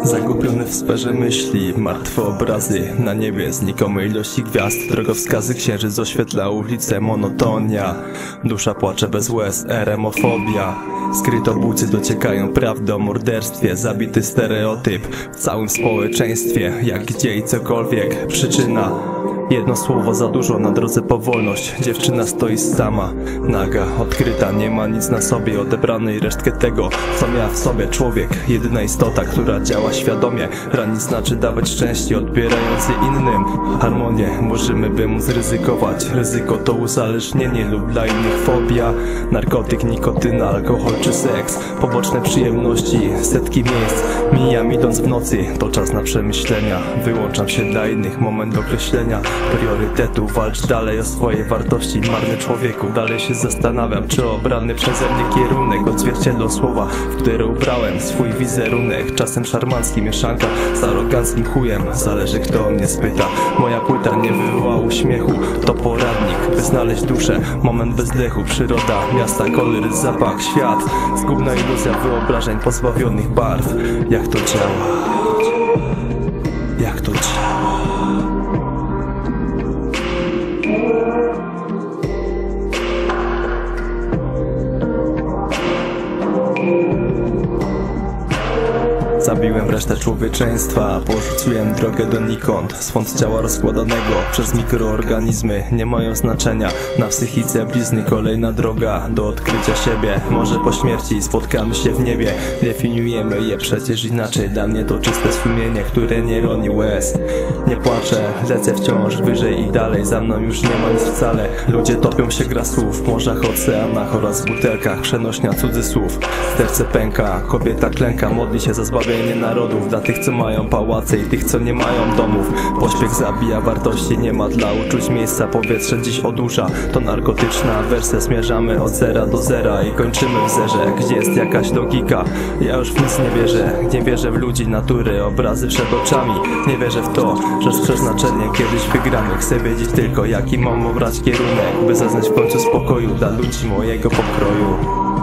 Zagubiony w sferze myśli, martwe obrazy na niebie, znikome ilości gwiazd, drogowskazy, księżyc oświetla ulice, monotonia. Dusza płacze bez łez, eremofobia. Skrytobójcy dociekają prawdy o morderstwie, zabity stereotyp w całym społeczeństwie. Jak gdzie i cokolwiek, przyczyna. Jedno słowo za dużo na drodze po wolność. Dziewczyna stoi sama, naga, odkryta, nie ma nic na sobie, odebrane i resztkę tego, co miała w sobie człowiek. Jedyna istota, która działa świadomie. Ranić znaczy dawać szczęście, odbierając je innym. Harmonię możemy by móc ryzykować. Ryzyko to uzależnienie lub dla innych fobia. Narkotyk, nikotyna, alkohol czy seks. Poboczne przyjemności, setki miejsc. Mijam idąc w nocy, to czas na przemyślenia. Wyłączam się dla innych, moment określenia priorytetu, walcz dalej o swoje wartości. Marny człowieku, dalej się zastanawiam, czy obrany przeze mnie kierunek odzwierciedlą słowa, w które ubrałem swój wizerunek. Czasem szarmancki mieszanka z aroganckim chujem, zależy kto mnie spyta. Moja płyta nie wywoła uśmiechu, to poradnik, by znaleźć duszę. Moment bezdechu, przyroda, miasta, kolory, zapach, świat. Zgubna iluzja wyobrażeń pozbawionych barw. Jak to działa? Jak to działa? Zabiłem resztę człowieczeństwa, porzuciłem drogę donikąd. Swąd ciała rozkładanego przez mikroorganizmy nie mają znaczenia. Na psychice blizny kolejna droga do odkrycia siebie. Może po śmierci spotkamy się w niebie. Definiujemy je przecież inaczej. Dla mnie to czyste sumienie, które nie roni łez. Nie płaczę, lecę wciąż wyżej i dalej. Za mną już nie ma nic wcale. Ludzie topią się, gra słów w morzach, oceanach oraz w butelkach. Przenośnia cudzysłów, serce pęka, kobieta klęka, modli się za zbawienie narodów. Dla tych co mają pałace i tych co nie mają domów. Pośpiech zabija wartości, nie ma dla uczuć miejsca. Powietrze dziś odurza, to narkotyczna wersja. Zmierzamy od zera do zera i kończymy w zerze. Gdzie jest jakaś logika? Ja już w nic nie wierzę. Nie wierzę w ludzi, natury, obrazy przed oczami. Nie wierzę w to, że z przeznaczeniem kiedyś wygramy. Chcę wiedzieć tylko jaki mam obrać kierunek, by zaznać w końcu spokoju dla ludzi mojego pokroju.